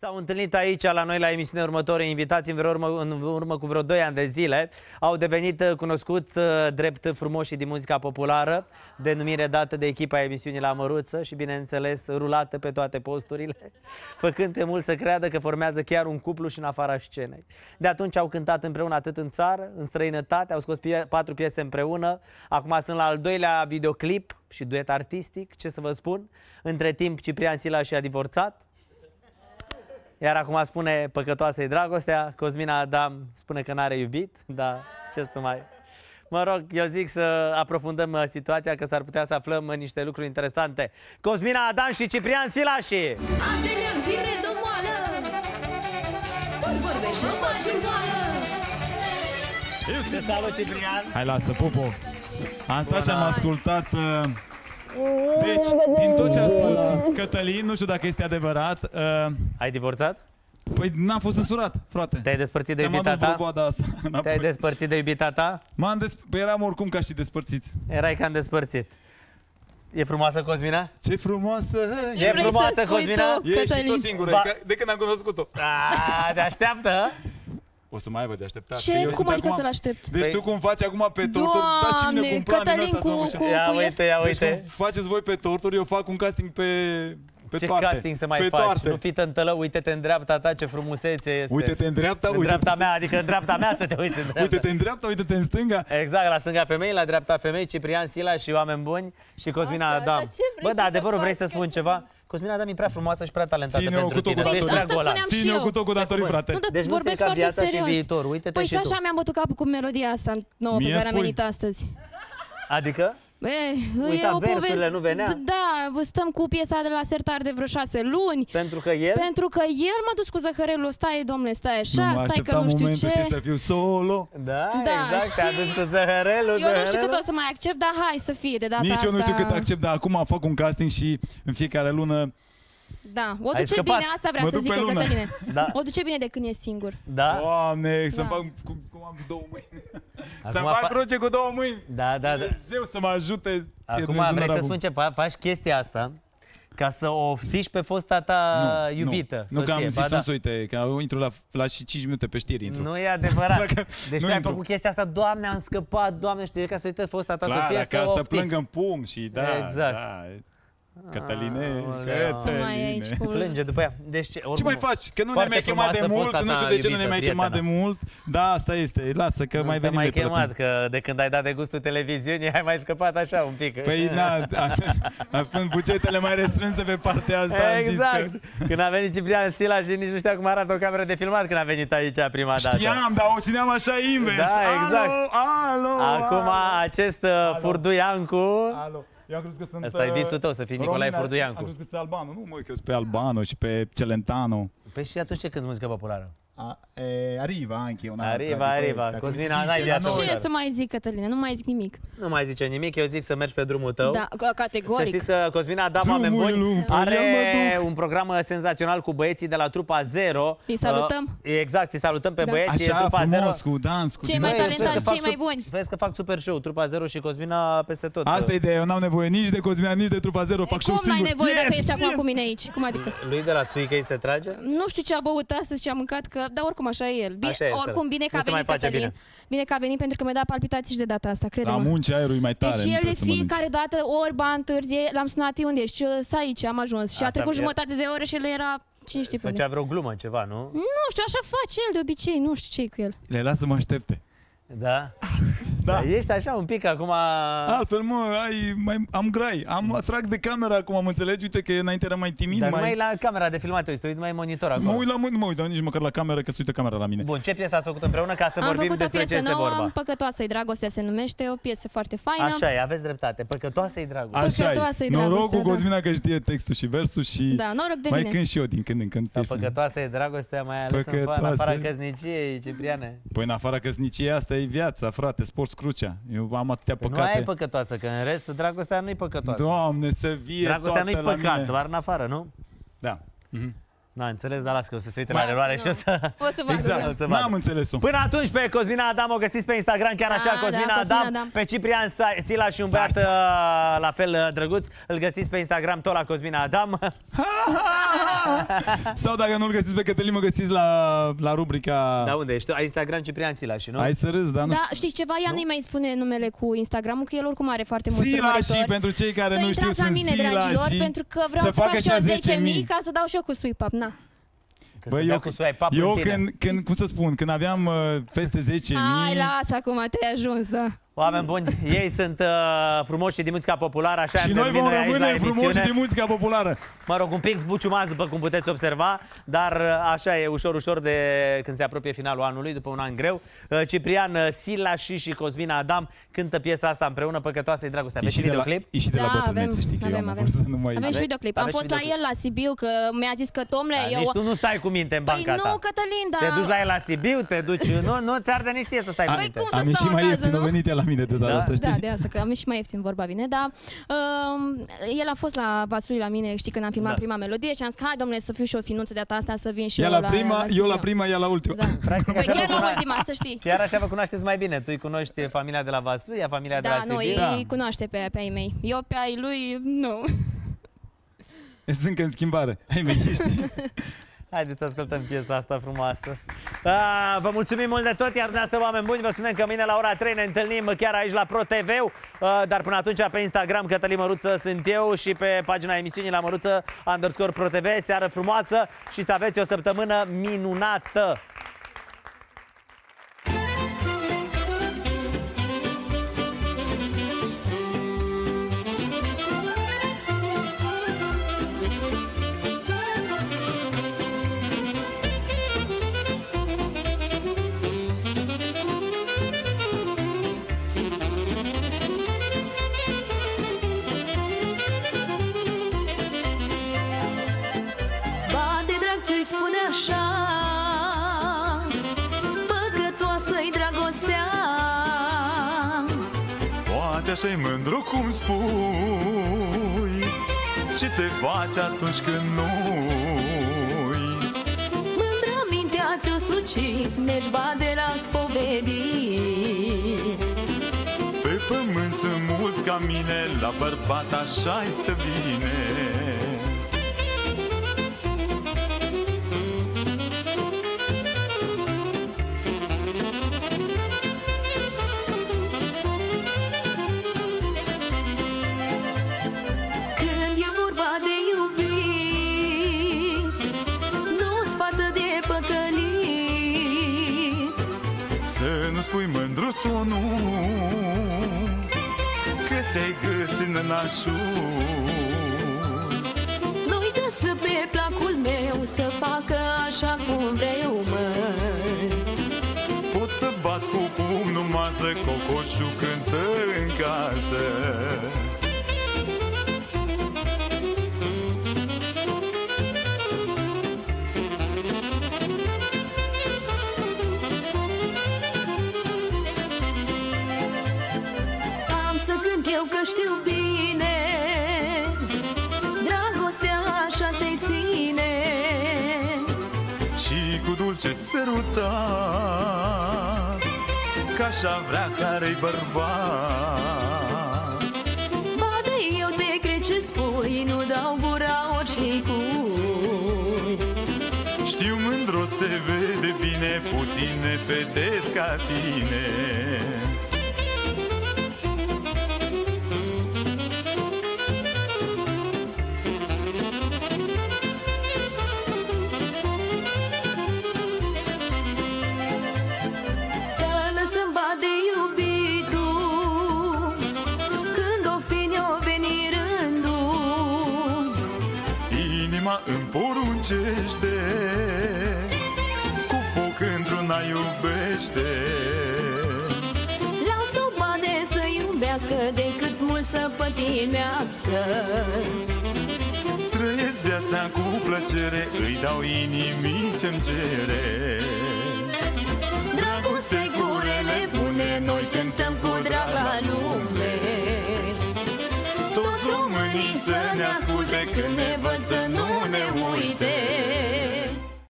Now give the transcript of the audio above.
S-au întâlnit aici la noi la emisiunea următoare invitați în urmă cu vreo 2 ani de zile. Au devenit cunoscuți drept frumoșii din muzica populară, denumire dată de echipa emisiunii la Măruță și, bineînțeles, rulată pe toate posturile, făcând pe mulți să creadă că formează chiar un cuplu și în afara scenei. De atunci au cântat împreună atât în țară, în străinătate, au scos 4 piese împreună, acum sunt la al 2-lea videoclip și duet artistic, ce să vă spun. Între timp, Ciprian Sila și-a divorțat. Iar acum spune păcătoasă-i dragostea, Cosmina Adam spune că n-are iubit, dar ce să mai... Mă rog, eu zic să aprofundăm situația, că s-ar putea să aflăm niște lucruri interesante. Cosmina Adam și Ciprian Silași! Adelian, fire de moală! Cum vorbești, mă bagi în goală! Te salut, Ciprian! Hai, lasă, Popo! Am stat și am ascultat... Deci, din tot ce a spus Cătălin, nu știu dacă este adevărat... Ai divorțat? Păi n-am fost însurat, frate. Te-ai despărțit de iubita ta? Te-ai despărțit de iubita ta? Păi eram oricum ca și despărțiți. Erai cam despărțit. E frumoasă Cosmina? Ce frumoasă! E frumoasă Cosmina? E și tu singură, de când am cunoscut-o. Te așteaptă? O să mai aibă de așteptat. Ce? Cum adică să-l aștept? Deci tu cum faci acum pe torturi, dați-mi un plan din ăsta. Ia uite, ia Deci uite. cum faceți voi pe torturi, eu fac un casting pe Ce toate. casting să mai pe faci? toate. Nu fi tântălă, uite-te în dreapta ta, ce frumusețe este. Uite-te în dreapta, în dreapta mea, adică în dreapta mea să te uiți în dreapta. Uite-te în dreapta, uite-te în stânga. Exact, la stânga femei, la dreapta femei, Ciprian Sila și oameni buni și Cosmina Așa, Adam. dar ce vrei Bă, da, să adevărul, vrei faci, să spun că- ceva? Cosmina Adam e prea frumoasă și prea talentată Ține-o pentru cu tot tine. cu Deci datorii. dragul ăla. Asta spuneam. Ține-o și cu eu. tot cu datorii, frate. Nu, dar Deci nu vorbesc strica foarte viața și serios. viitor, uite-te Păi și și așa tu. mi-am bătut capul cu melodia asta nouă pe Mie care am spui. venit astăzi. Adică? E o versurile poveste. nu venea? Da, stăm cu piesa de la sertar de vreo 6 luni. Pentru că el... Pentru că el m-a dus cu zăhărelul, stai domnule, stai Nu așa, mă stai că așteptam nu știu momentul, ce. știi, să fiu solo. Da, Da, exact, te-a și dus cu zăhărelul, Eu nu știu cât o să mai accept, dar hai să fie de data Nici asta. eu nu știu cât accept, dar acum fac un casting și în fiecare lună... Da, o Ai duce scăpat. bine, asta vrea Mă să duc pe zică lună. Cătăline. Da. O duce bine de când e singur. Da? Doamne, să-mi Da. fac cum am 2 mâini. Acum Să fac fa- cruce cu 2 mâini. Da, da, da. Dumnezeu să mă ajute. Acum vrei să spun ce faci chestia asta ca să o ofsiși pe fosta ta iubită, Nu, că am soție, zis ba da. să uite, că intru la și 5 minute pe știri intru. Nu e adevărat. Dacă- Deci nu tu ai intru. făcut chestia asta, Doamne, am scăpat, Doamne, știu, ca să uite fosta ta Clar, soție ca să să oftici. plângă în pumn și da, Exact. da. Cătăline, Aoleu. Să mai ai aici cu... Plânge după ea. Deci, Ce oricum, mai faci? Că nu ne foarte mai chemat de frumoasă mult, fosta nu știu ta de ce nu ne iubită, mai chemat de prietena. mult. Da, asta este. Lasă că mai te venim mai noi pe chemat, timp. că de când ai dat de gustul televiziunii ai mai scăpat așa un pic. Păi na, având bugetele mai restrânse pe partea asta, am zis Exact. că... Când a venit Ciprian Sila și nici nu ștea cum arată o cameră de filmat când a venit aici prima dată. Știam, dar o țineam așa invers. Da, exact. Alo, Acum acest Furduiancu... Alo. Eu am crezut că sunt... Ăsta e visul tău, să fii Nicolae Furduiancu. Am crezut că sunt Albano. Nu mă, că eu sunt pe Albano și pe Celentano. Păi și atunci ce cânti muzică populară? Arriva anche una. Arriva. Cosmina, n-ai viață Ce ușoară. să mai zic, Cătăline? Nu mai zic nimic. Nu mai zice nimic, eu zic să mergi pe drumul tău. Da, Să categoric. știți că Cosmina Adam, Drumul oameni e buni, lung, pe el mă are duc. un program senzațional cu băieții de la Trupa Zero. Îi salutăm. Exact, îi salutăm pe Da. băieții Așa, Trupa Zero. frumos, cu dans, cu Cei din mai astea. talentați, cei mai buni. Vezi că fac super show, Trupa Zero și Cosmina peste tot. Asta e ideea, eu n-am nevoie nici de Cosmina, nici de Trupa Zero, fac show Cum n-ai singur. nevoie dacă Yes, ești acum yes! cu mine aici? Cum adică? Lui de la Țuică îi se trage? Nu știu ce a băut astăzi, ce a mâncat, că, dar oricum așa e el. Bine, Așa e, oricum, bine că nu a se mai venit face Cătălin. Bine că a venit pentru că mi-a dat palpitații și de data asta, La crede-mă. munci aerul e mai tare, Deci nu el de trebuie să mănânci. fiecare dată, ori ba întârzie, l-am sunat eu unde ești, să aici am ajuns. Și a Asta trecut e- jumătate de oră și el era cine știe pe unde. Făcea vreo glumă, ceva, nu? Nu știu, așa face el de obicei, nu știu ce-i cu el. Le lasă să mă aștepte. Da? Da. Dar ești așa un pic acum... Altfel, mă, am grai. Atrag de camera acum, am înțelegi? Uite că înainte era mai timid, Dar mai... numai la camera de filmat, uite, uite, numai monitor Mă acolo. uit la mâini, mă uit, dar nici măcar la cameră, că se uită camera la mine. Bun, ce piesă ați făcut împreună ca să Am vorbim făcut o despre ce piesă este nouă, vorba? Păcătoasă-i dragostea se numește, o piesă foarte faină. Așa e, aveți dreptate. Păcătoasă-i dragoste. Așa Păcătoasă-i e. Noroc dragostea, cu da. Cosmina că știe textul și versul și Da, noroc de mai mine. cânt și eu din când în când. Sau păcătoasă-i dragostea, mai ales în Păcătoasă. afara căsniciei, Cipriane. Păi în afara căsniciei asta e viața, frate, sporți crucea. Eu am atâtea Păi nu păcate. aia e păcătoasă, că în rest dragostea nu-i păcătoasă. Doamne, să vie Dragostea toată nu-i la păcat, mine. doar în afară, nu? Da. Mhm. N-a înțeles, dar las că o să se uite la reluare și o să... O să vadă. Exact, n-am înțeles-o. Până atunci pe Cosmina Adam o găsiți pe Instagram, chiar așa, Da, Cosmina Cosmina Adam, Adam. pe Ciprian Sila și un băiat la fel drăguț, îl găsiți pe Instagram tot la Cosmina Adam. Sau dacă nu-l găsiți pe Cătălin, mă găsiți la rubrica... Da, unde ești? Ai Instagram Ciprian Sila și nu? Hai să râzi, dar nu Da, știți ceva? Ea nu-i mai spune numele cu Instagramul, că el oricum are foarte mulți Sila urmăritori. și pentru cei care Să nu știu intrați la sunt mine, Sila dragilor, și pentru că vreau să fac facă și eu 10.000 10.000. ca să dau și eu cu sweep up, na. Că Băi, să dea cu swipe up în tine. când, cum să spun, când aveam peste 10.000... Hai, lasă acum, te-ai ajuns, da. Oameni buni, ei sunt frumoși și din muzica populară, așa Și am noi vom terminat aici la rămâne frumoși emisiune. din muzica populară. Mă rog, un pic zbuciumați, după cum puteți observa, dar așa e ușor de când se apropie finalul anului, după un an greu. Ciprian Sila și Cosmina Adam cântă piesa asta împreună, Păcătoasă-i dragostea. Aveți videoclip? E și de la bătrânețe, știi că eu am avut să nu mai... Avem și videoclip. Am Aveți fost la videoclip? el la Sibiu, că mi-a zis că, domnule, Da, eu... nici tu nu stai cu minte în Păi banca ta. nu, Cătălin, da. Te duci la el la Sibiu, te duci... Nu ți arde nici ție să stai cu Păi minte. cum să Am ieșit stau mai acasă, ieftin, a nu? venit el la mine de data Da? asta, știi? Da, de asta, că am ieșit mai ieftin, vorba bine, dar el a fost la Vaslui la mine, știi, când am filmat Da. prima melodie și am zis, hai, domnule, să fiu și o finuță de data asta, să vin și Ea eu la prima, eu la prima, ea la ultima. Da. Practic, Păi așa chiar vă la cuno- ultima, să știi. Chiar așa vă cunoașteți mai bine. Tu îi cunoști familia de la Vaslui, ea familia de Da, la nu, Sibiu. ei Da. îi cunoaște pe ai mei. Eu pe ai lui, nu. Sunt încă în schimbare. Hai, mei, știi? Haideți să ascultăm piesa asta frumoasă. Vă mulțumim mult de tot, iar dumneavoastră, oameni buni, vă spunem că mâine la ora 3 ne întâlnim chiar aici la Pro TV, dar până atunci pe Instagram Cătălin Măruță sunt eu și pe pagina emisiunii la Măruță _Pro TV. Seară frumoasă și să aveți o săptămână minunată! Ba de drag ți-i spune așa, păcătoasă-i dragostea. Poate așa-i mândru cum spui, ce te faci atunci când nu-i. Mândră mintea ți-o sucit, mergi ba de la spovedit. Pe pământ sunt mulți ca mine, la bărbat așa-i stă bine. Când e vorba de iubit, nu-ți sfată de păcălit. Să nu spui mândruțo, nu, că ți-ai găsit nănașul. Nu-i găsă pe placul meu să facă așa cum vreau, măi. Pot să bați cu pumnul masă, cocoșul cântă în casă. Am să cânt eu că știu bine, dragostea așa se ține. Și cu dulce sărutat, că așa vrea care-i bărbat. Ba de eu te cred ce spui, nu dau gura oricui. Știu mândru se vede bine, puține fetesc ca tine. Să lăsăm ba de iubitul, când o fi ne-o veni rândul. Inima îmi poruncește, cu foc într-una iubește. Lasă-o bane să iubească, decât mult să pătimească. Trăiesc viața cu plăcere, îi dau inimii ce-mi cere. Dragoste cu rele bune, noi cântăm cu drag la lume. Toți românii să ne asculte când ne